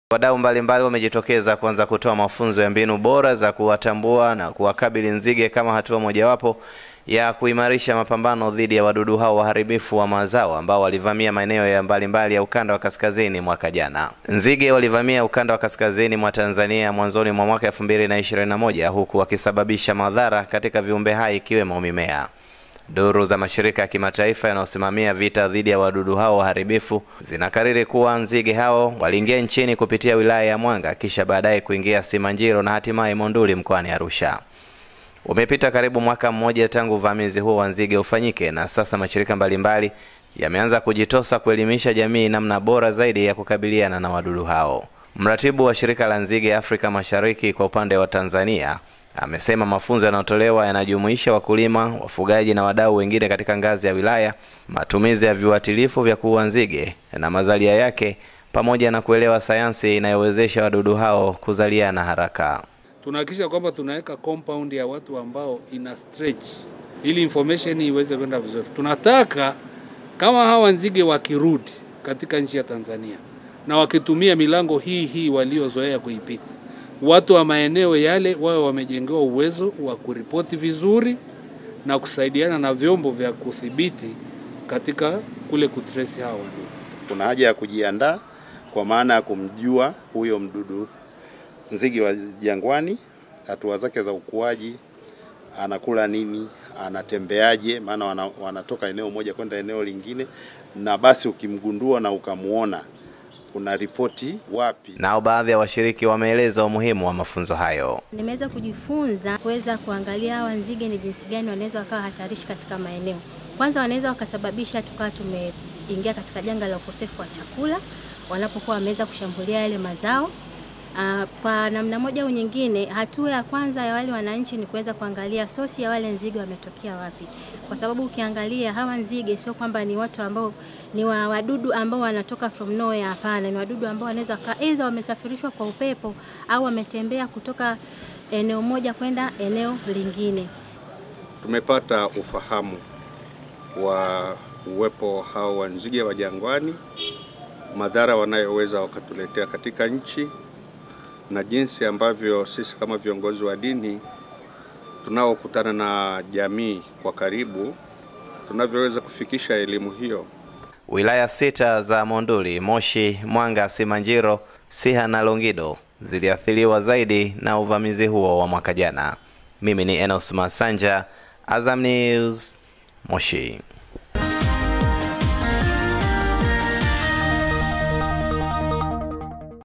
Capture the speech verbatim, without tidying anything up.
Wadau mbalimbali wamejitokeza kuanza kutoa mafunzo ya mbinu bora za kuwatambua na kuwakabili nzige kama hatua mojawapo ya kuimarisha mapambano dhidi ya wadudu hao waharibifu wa mazao ambao walivamia maeneo ya mbalimbali ya ukanda wa kaskazini mwaka jana. Nzige walivamia ukanda wa kaskazini mwa Tanzania mwanzoni mwa mwaka elfu mbili na ishirini na moja huku wakisababisha madhara katika viumbe hai ikiwemo mimea. Duru za mashirika ya kimataifa yanayosimamia vita dhidi ya wadudu hao waharibifu zinakariri kuwa nzige hao waliingia nchini kupitia wilaya ya Mwanga kisha baadaye kuingia Kilimanjaro na hatimaye Monduli mkoani Arusha. Umepita karibu mwaka mmoja tangu uvamizi huo wa nzige ufanyike na sasa mashirika mbalimbali yameanza kujitosa kuelimisha jamii namna bora zaidi ya kukabiliana na wadudu hao. Mratibu wa shirika la nzige Afrika Mashariki kwa upande wa Tanzania amesema mafunzo yanayotolewa yanajumuisha wakulima, wafugaji na wadau wengine katika ngazi ya wilaya, matumizi ya viuatilifu vya kuua nzige na mazalia yake, pamoja na kuelewa sayansi inayowezesha wadudu hao kuzaliana haraka. Tunahakikisha kwamba tunaweka compound ya watu ambao ina stretch ili information iweze kwenda vizuri. Tunataka kama hawa nzige wakirudi katika nchi ya Tanzania na wakitumia milango hii hii waliozoea kuipita, watu wa maeneo yale wao wamejengewa uwezo wa kuripoti vizuri na kusaidiana na vyombo vya kudhibiti katika kule kutrace hawa wadudu. Kuna haja ya kujiandaa kwa maana ya kumjua huyo mdudu nzige wa jangwani, hatua zake za ukuaji, anakula nini, anatembeaje, maana wana, wanatoka eneo moja kwenda eneo lingine, na basi ukimgundua na ukamuona unaripoti wapi. Nao baadhi ya washiriki wameeleza umuhimu wa mafunzo hayo. Nimeweza kujifunza kuweza kuangalia hawa nzige ni jinsi gani wanaweza wakawa hatarishi katika maeneo. Kwanza wanaweza wakasababisha tukawa tumeingia katika janga la ukosefu wa chakula wanapokuwa wameweza kushambulia yale mazao. Uh, kwa namna moja au nyingine, hatua ya kwanza ya wale wananchi ni kuweza kuangalia sosi ya wale nzige wametokea wapi. Kwa sababu ukiangalia hawa nzige sio kwamba ni watu ambao ni wa wadudu ambao wanatoka from nowhere, hapana. Ni wadudu ambao wanaweza aidha wamesafirishwa kwa upepo au wametembea kutoka eneo moja kwenda eneo lingine. Tumepata ufahamu wa uwepo hao nzige wa jangwani, madhara wanayoweza wakatuletea katika nchi, na jinsi ambavyo sisi kama viongozi wa dini tunaokutana na jamii kwa karibu tunavyoweza kufikisha elimu hiyo. Wilaya sita za Monduli, Moshi, Mwanga, Kilimanjaro, Siha na Longido ziliathiriwa zaidi na uvamizi huo wa mwaka jana. Mimi ni Enos Masanja, Azam News, Moshi.